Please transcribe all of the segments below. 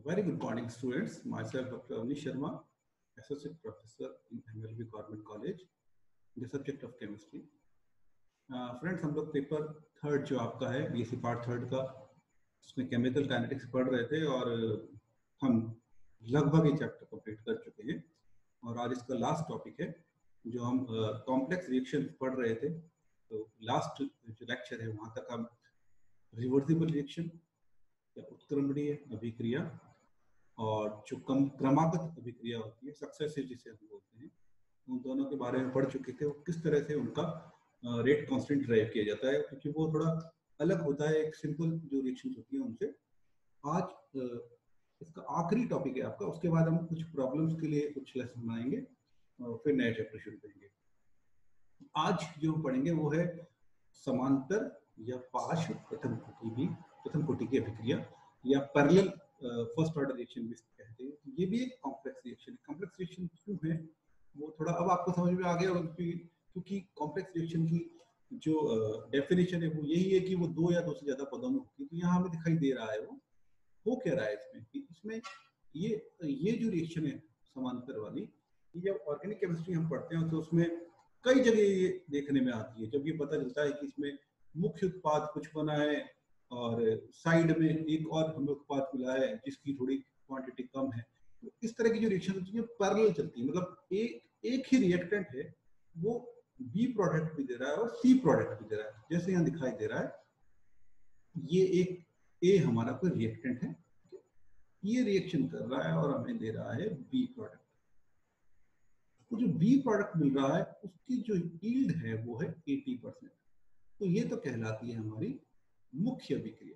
Very good morning, students. Myself, Dr. Avnish Sharma, Associate Professor in MLB Government College, the subject of chemistry. Friends, हम लोग paper third जो आपका है BSc part third का, उसमें chemical kinetics पढ़ रहे थे और हम लगभग ये चैप्टर कंप्लीट कर चुके हैं। और आज इसका लास्ट टॉपिक है जो हम कॉम्प्लेक्स रिएक्शन पढ़ रहे थे। तो लास्ट जो लेक्चर है वहाँ तक हम रिवर्सिबल रिएक्शन या उत्क्रमणीय अभिक्रिया और जो क्रमागत अभिक्रिया होती है, सक्सेसिव जिसे हम बोलते हैं, उन दोनों के बारे में पढ़ चुके थे। वो किस तरह से उनका रेट कांस्टेंट ड्राइव किया जाता है, क्योंकि वो थोड़ा अलग होता है एक सिंपल जो रिएक्शन होती है उनसे। आज इसका आखिरी टॉपिक है आपका, उसके बाद हम कुछ प्रॉब्लम्स के लिए कुछ लेसन बनाएंगे और फिर नए चैप्टर शुरू करेंगे। आज जो हम पढ़ेंगे वो है समांतर या पार्श्व प्रथम कोटि की अभिक्रिया या पैरेलल फर्स्ट ऑर्डर रिएक्शन भी कहते हैं। ये भी एक कॉम्प्लेक्स रिएक्शन है। कॉम्प्लेक्स रिएक्शन क्यों है वो थोड़ा अब आपको समझ में आ गया, क्योंकि कॉम्प्लेक्स रिएक्शन की जो डेफिनेशन है वो यही है कि वो दो या दो से ज्यादा पदों में होती है। तो यहाँ हमें दिखाई दे रहा है वो हो क्या रहा है इसमें ये जो रिएक्शन है समांतर वाली, ये जब ऑर्गेनिक केमिस्ट्री हम पढ़ते हैं तो उसमें कई जगह ये देखने में आती है। जब ये पता चलता है कि इसमें मुख्य उत्पाद कुछ बना है और साइड में एक और हमें उत्पाद मिला है जिसकी थोड़ी क्वांटिटी कम है, तो इस तरह की जो रिएक्शन होती है पैरेलल चलती है। मतलब एक ही रिएक्टेंट है, वो बी प्रोडक्ट भी दे रहा है और सी प्रोडक्ट भी दे रहा है। जैसे यहाँ दिखाई दे रहा है, ये एक ए हमारा कोई रिएक्टेंट है, ये रिएक्शन कर रहा है और हमें दे रहा है बी प्रोडक्ट। तो जो बी प्रोडक्ट मिल रहा है उसकी जो यील्ड है वो है 80%। तो ये तो कहलाती है हमारी मुख्य अभिक्रिया।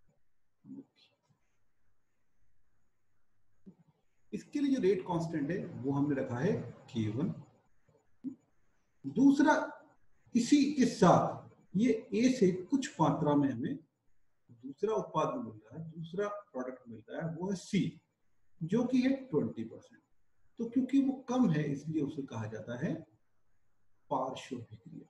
इसके लिए जो रेट कांस्टेंट है वो हमने रखा है K1। दूसरा, इसी के साथ ये ए से कुछ मात्रा में हमें दूसरा उत्पाद मिल रहा है, दूसरा प्रोडक्ट मिल रहा है, वो है सी, जो कि है 20%। तो क्योंकि वो कम है इसलिए उसे कहा जाता है पार्श्व अभिक्रिया।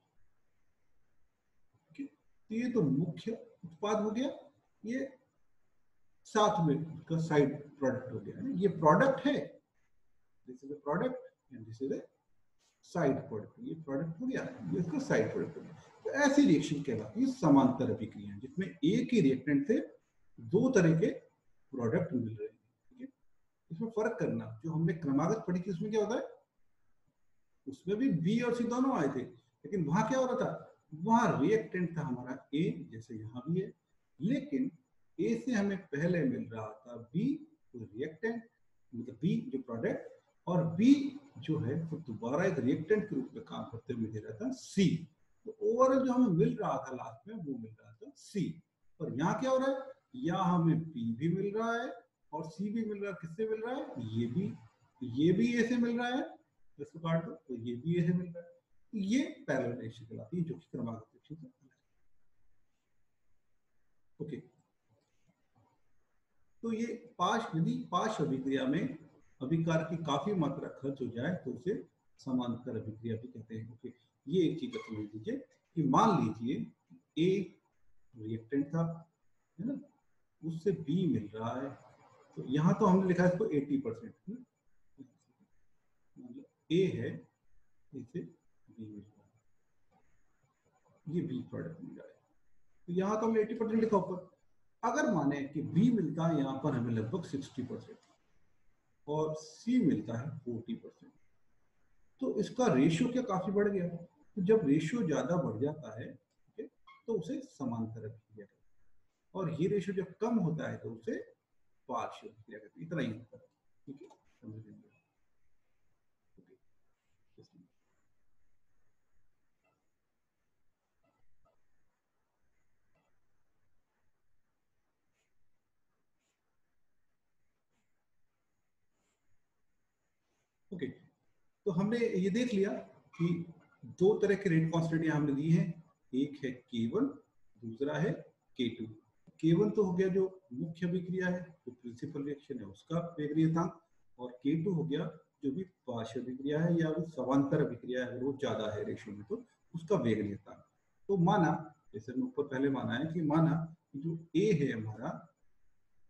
तो ये तो मुख्य उत्पाद हो गया, ये साथ में उसका साइड प्रोडक्ट हो गया। ये प्रोडक्ट है, this is a product and this is a side product. ये प्रोडक्ट हो गया, ये इसका साइड प्रोडक्ट हो गया। तो ऐसी रिएक्शन कहलाती है समांतर अभिक्रिया, जिसमें एक ही रिएक्टेंट से दो तरह के प्रोडक्ट मिल रहे हैं। ठीक है, इसमें फर्क करना, जो हमने क्रमागत पढ़ी थी उसमें क्या होता है, उसमें भी बी और सी दोनों आए थे, लेकिन वहां क्या हो रहा था, वहां रिएक्टेंट था हमारा ए, जैसे यहाँ भी है, लेकिन ए से हमें पहले मिल रहा था बी रिएक्टेंट, मतलब बी जो प्रोडक्ट, और बी जो है वो दोबारा एक रिएक्टेंट के रूप में काम करते हुए दे रहा था सी। तो ओवरऑल जो हमें मिल रहा था लास्ट में वो मिल रहा था सी। और यहाँ क्या हो रहा है, यहाँ हमें बी भी मिल रहा है और सी भी मिल रहा है। किससे मिल रहा है, ये भी ए से मिल रहा है, इसको काट दो तो ये भी ए से मिल रहा है। तो ये पैरेलल रिएक्शन कहलाती है, जो कि क्रमागत रिएक्शन से अलग है। ओके, तो ये यदि पार्श्व अभिक्रिया में अभिकार की काफी मात्रा खर्च हो जाए तो उसे समांतर अभिक्रिया भी कहते हैं। ओके, ये एक चीज समझ लीजिए कि मान लीजिए ए रिएक्टेंट था, है ना, उससे बी मिल रहा है। तो यहाँ तो हमने लिखा है इसको 80%, मतलब ए है, इसे बी मिल रहा है, ये बी प्रोडक्ट मिल रहा है। तो यहाँ तो हमने 80% लिखा ऊपर। अगर माने कि बी मिलता है यहाँ पर हमें लगभग 60% और सी मिलता है 40%, तो इसका रेशियो क्या काफी बढ़ गया। तो जब रेशियो ज्यादा बढ़ जाता है, तो उसे समांतर अभिक्रिया कहते हैं, और ये रेशियो जब कम होता है तो उसे पार्श्व अभिक्रिया कहते हैं। इतना ही होता है। ठीक है, समझ लेंगे। ओके, तो हमने ये देख लिया कि दो तरह के रेट कांस्टेंट यहाँ हमने दिए हैं, एक है K1, दूसरा है K2। K1 तो हो गया जो मुख्य अभिक्रिया है, जो प्रिंसिपल रिएक्शन है उसका वेग नियतांक, और K2 हो गया जो भी पार्श्व अभिक्रिया है या वो समांतर अभिक्रिया है, वो ज्यादा है रेशियो में, तो उसका वेग नियतांक। तो माना, जैसे हमने ऊपर पहले माना है कि माना जो A है हमारा,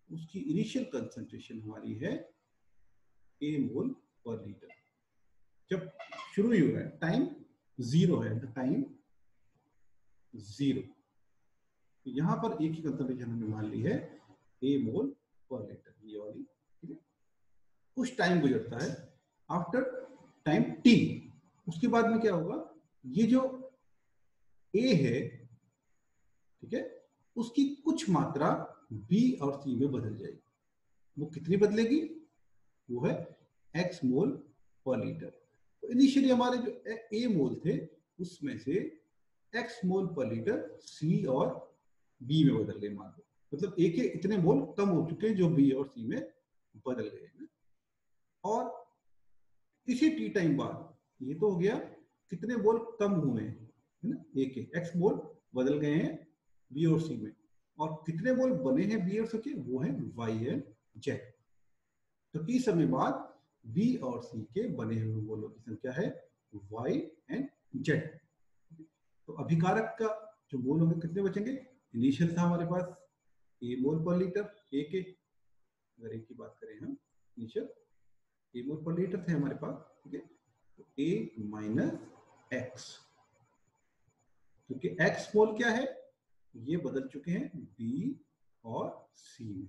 उसकी इनिशियल कंसंट्रेशन हमारी है A मोल पर लीटर। जब शुरू ही हो रहा है, टाइम जीरो है, टाइम जीरो, यहां पर A की कंसंट्रेशन हमने मान ली है A मोल पर लीटर, ये वाली, ठीक है। कुछ टाइम गुजरता है, आफ्टर टाइम T, उसके बाद में क्या होगा, ये जो A है, ठीक है, उसकी कुछ मात्रा B और C में बदल जाएगी। वो कितनी बदलेगी, वो है x मोल पर लीटर। तो इनिशियली हमारे जो A मोल थे उसमें से x मोल पर लीटर C और B में बदल गए, मान लो, मतलब A के इतने मोल कम हो चुके हैं जो B और C में बदल गए हैं। और इसी टी टाइम बाद ये तो हो गया कितने मोल कम हुए हैं, है ना, A के x मोल बदल गए हैं B और C में, और कितने मोल बने हैं B और C के, वो है y एंड z। तो टी समय बाद B और C के बने हुए मोलों की संख्या है y एंड z। तो अभिकारक का जो मोल होंगे कितने बचेंगे, इनिशियल था हमारे पास A मोल पर लीटर A के, अगर A की बात करें हम, इनिशियल A मोल पर लीटर थे हमारे पास, ठीक है। तो A माइनस एक्स, क्योंकि x मोल क्या है, ये बदल चुके हैं B और C में,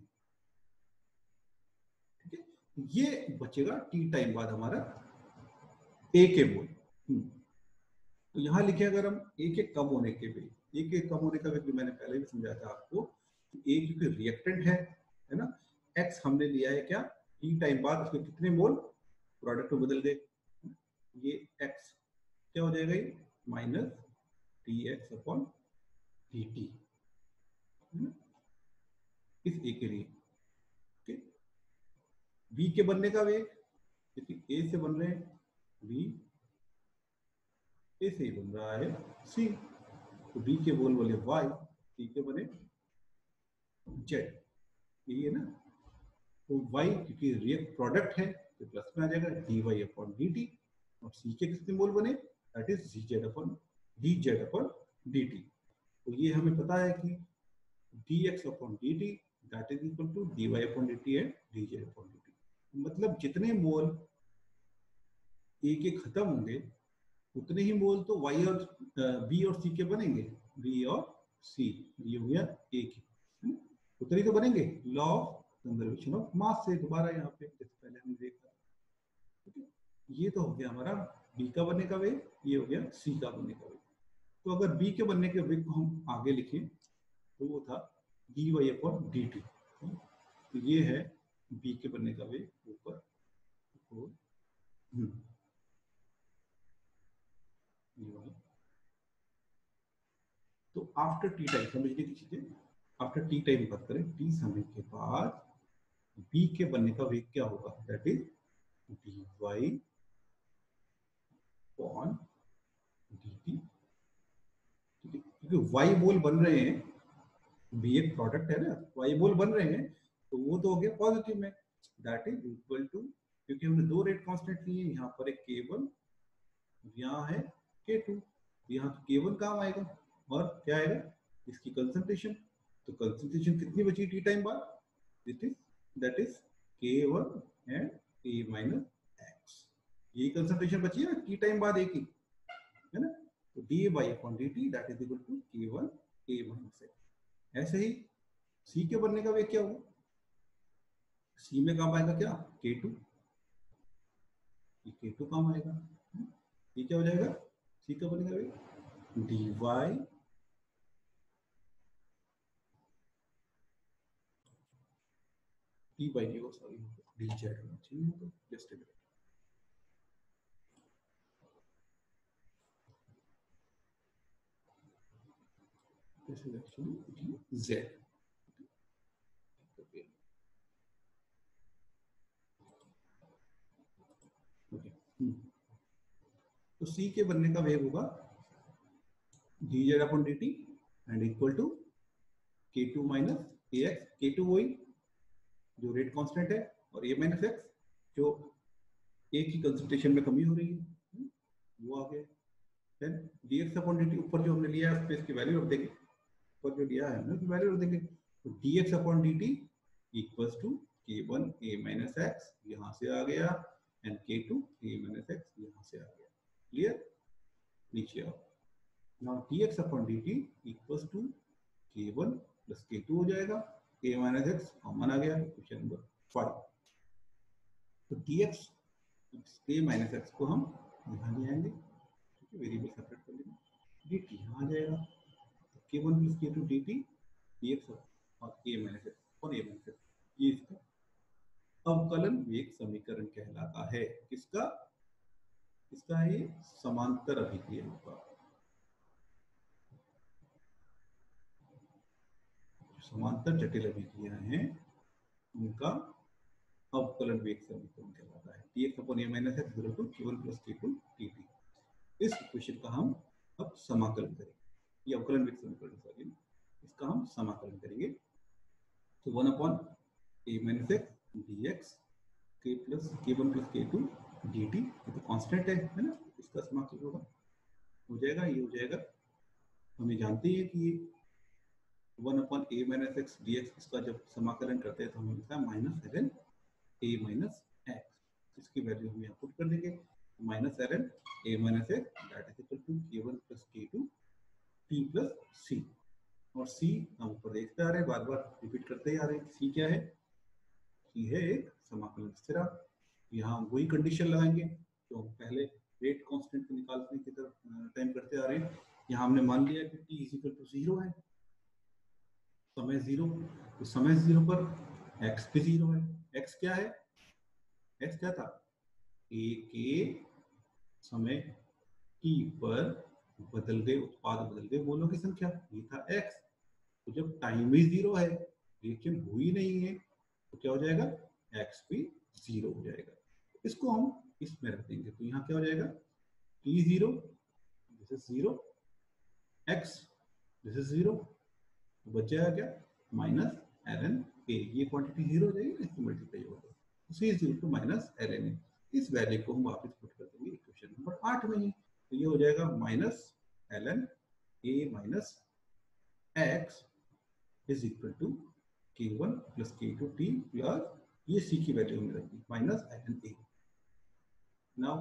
ठीक है। ये बचेगा टी टाइम बाद हमारा A के मोल। तो यहां लिखे अगर हम A के कम होने के वेग, A के कम होने का वेग जो मैंने पहले भी समझाया था आपको, A क्योंकि रिएक्टेंट है ना, x हमने लिया है क्या, टी टाइम बाद उसके कितने मोल प्रोडक्ट में बदल गए, ये x क्या हो जाएगा, ये माइनस dx अपॉन dt इस A के लिए, ठीक। B के बनने का वेग, क्योंकि A से बन रहे हैं B, A से ही बन रहा है C, तो B के बोल बोले y, C के बने z, यही है ना। तो y क्योंकि रिएक्ट प्रोडक्ट है तो प्लस में आ जाएगा dy अपॉन dt, और C के कितने मोल बने, that is dz upon dt। तो ये हमें पता है कि dx upon dt that is equal to dy upon dt and dz upon dt। मतलब जितने मोल A के खत्म होंगे उतने ही मोल तो y और B और C के बनेंगे, B और C, ये हो गया A की, उतने ही तो बनेंगे, law of conservation of mass से, दोबारा यहाँ पे जैसे पहले हमने देखा, ठीक है। ये तो हो गया हमारा B का बनने का वेग, ये हो गया C का बनने का वेग। तो अगर B के बनने के वेग को हम आगे लिखें तो वो था dy अपॉन dt, तो ये है B के बनने का वेग ऊपर, तो आफ्टर टी टाइम समझने की चीजें, आफ्टर टी टाइम बात करें, टी समय के बाद B के बनने का वेग क्या होगा, that is dy upon dt, ठीक है। क्योंकि y मोल बन रहे हैं, B एक प्रोडक्ट है ना, y मोल बन रहे हैं, तो वो तो हो गया पॉजिटिव में, दैट इज इक्वल टू, क्योंकि हमने दो रेट कांस्टेंट लिए, यहाँ पर एक k1, यहाँ है k2, यहाँ तो k1 काम आएगा, और क्या आएगा, इसकी कंसंट्रेशन। तो कंसंट्रेशन कितनी बची टी टाइम बाद, that is k1 and a minus x, यही कंसंट्रेशन बची है ना टी टाइम बाद एक ही, है ना। तो dy upon dt that is equal to k1 a minus x। ऐसे ही C के बनने का वेग क्या होगा, C में काम आएगा क्या, k2, ये k2 काम आएगा, ये क्या हो जाएगा, C का बनेगा वेग dy t by d, sorry dz होना चाहिए, तो just this is actually dz, okay, तो C के बनने का वेग होगा dz upon dt and equal to k2 minus ax, k2 वही जो रेट कांस्टेंट है, और a माइनस x जो a की कंसंट्रेशन में कमी हो रही है, वो आ गया। देन dx अपॉन dt, ऊपर जो हमने लिया है उस पे इसकी वैल्यू रख देंगे, ऊपर जो लिया है हमने उसकी वैल्यू रख देंगे, तो dx upon dt equals to K1 A minus x, यहाँ से आ गया, and K2 A minus x यहाँ से आ गया। क्लियर? नीचे आओ। Now dx upon dt equals to K1 plus K2 हो जाएगा, A माइनस एक्स कॉमन आ गया, क्वेश्चन नंबर 5। तो dx A माइनस एक्स को हम यहाँ ले आएंगे, वेरिएबल सेपरेट कर लेंगे, dt यहाँ आ जाएगा, तो K1 plus K2 dt dx और A माइनस एक्स और A माइनस एक्स, ये इसका अवकलन वेग समीकरण कहलाता है। किसका? इसका ये समांतर अभिक्रिया होगा। समांतर जटिल अभिक्रिया हैं उनका अवकलन वेग समीकरण कहलाता है। dx upon A minus x equal to K1 plus K2 dt। इस इक्वेशन का हम अब समाकलन करेंगे, ये अवकलन वेग समीकरण, सॉरी, इसका हम समाकलन करेंगे। तो 1 upon A minus x dx K1 plus K2 dt, ये तो कांस्टेंट है ना, इसका समाकलन होगा, हो जाएगा, ये हो जाएगा। हमें जानते हैं कि 1 upon A minus x dx, इसका जब समाकलन करते हैं तो हमें मिलता है minus ln A minus x, इसकी वैल्यू हम यहाँ पुट कर देंगे, minus ln A minus x that is equal to K1 plus K2 T plus C, और C हम ऊपर देखते आ रहे हैं, बार बार रिपीट करते ही आ रहे हैं। C क्या है? C है एक समाकलन स्थिरांक। यहाँ वही कंडीशन लगाएंगे जो पहले रेट कांस्टेंट को निकालने की तरफ टाइम करते आ रहे हैं। यहाँ हमने मान लिया कि t इज इक्वल टू 0 है, समय 0, तो समय 0 पर x भी 0 है। x क्या है? x क्या था? a के समय t पर बदल गए उत्पाद, बदल गए मोलों की संख्या, ये था x। तो जब टाइम ही 0 है, रिएक्शन हुई नहीं है, तो क्या हो जाएगा? x भी 0 हो जाएगा। इसको हम इसमें रख देंगे, तो यहाँ क्या हो जाएगा? t0 this is 0, x this is 0, बच जाएगा क्या? माइनस ln a, ये क्वांटिटी 0 हो जाएगी ना, इसको मल्टीप्लाई होगा, c is equal to minus ln a। इस वैल्यू को हम वापस पुट कर देंगे इक्वेशन नंबर 8 में ही, तो ये हो जाएगा minus ln a minus x is equal to K1 plus K2 T plus, ये C की वैल्यू हमने रखी माइनस ln a। नाउ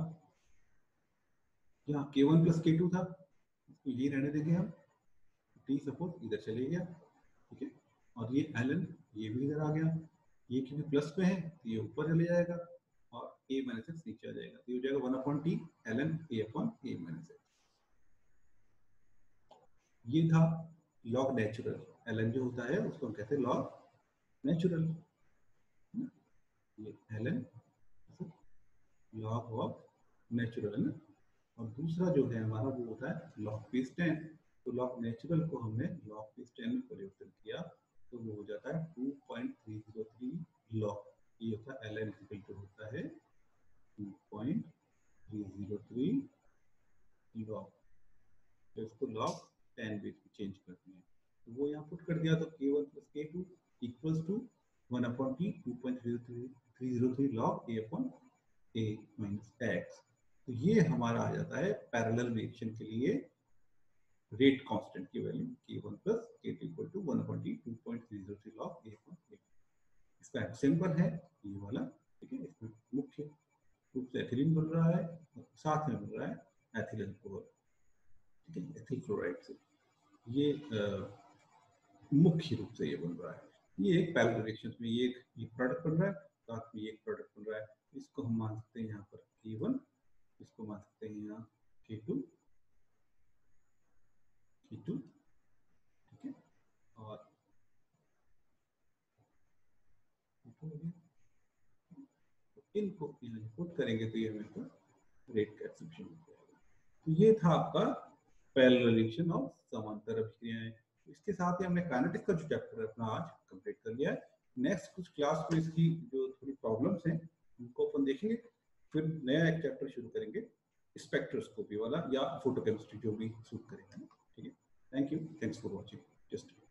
यहाँ K1 प्लस K2 था, इसको ये रहने देंगे हम, T सपोज इधर चले गया, ठीक है, और ये ln ये भी इधर आ गया, ये क्योंकि प्लस में है तो ये ऊपर चले जाएगा, और a माइनस एक्स नीचे आ जाएगा, तो ये हो जाएगा 1 upon t ln a upon a minus x. ये था लॉग नेचुरल, ln जो होता है उसको हम कहते हैं लॉग नेचुरल, ये ln लॉग ऑफ नेचुरल है ना। और दूसरा जो है हमारा वो होता है लॉग पीस 10, तो लॉग नेचुरल को हमने लॉग पीस 10 में परिवर्तन किया तो वो हो जाता है 2.303 लॉग, ये होता है ln इक्वल टू होता है 2.303 लॉग, तो इसको लॉग 10 भी चेंज करते हैं, तो वो यहाँ पुट कर दिया, तो K1 plus K2 equals to 1 upon t 2.303 log a upon a minus x. तो ये हमारा आ जाता है पैरेलल रिएक्शन के लिए रेट कांस्टेंट की value K1 plus K2 equal to 1 upon t 2.303 log a upon a। इसका एग्जांपल है ये वाला, ठीक है, इसमें मुख्य रूप से एथिलीन बन रहा है, साथ में बन रहा है एथिल अल्कोहल, ठीक है, एथिल क्लोराइड से, ये मुख्य रूप से ये बन रहा है। ये एक पैरेलल रिएक्शन में ये एक प्रोडक्ट बन रहा है, साथ में एक प्रोडक्ट बन रहा है, इसको हम मान सकते हैं यहाँ पर K1, इसको मान सकते हैं यहाँ K2, ठीक है, और इनको पुट करेंगे तो ये हमें रेट का एक्सप्रेशन हो जाएगा। तो ये था आपका पैरेलल रिएक्शन और समांतर अभिक्रियाएं। इसके साथ ही हमने काइनेटिक्स का जो चैप्टर है अपना आज कंप्लीट कर लिया है। नेक्स्ट कुछ क्लास में इसकी जो थोड़ी प्रॉब्लम्स हैं उनको अपन देखेंगे, फिर नया एक चैप्टर शुरू करेंगे स्पेक्ट्रोस्कोपी वाला या फोटोकेमिस्ट्री, जो भी सूट करेगा, ठीक है। Thank you, thanks for watching. Just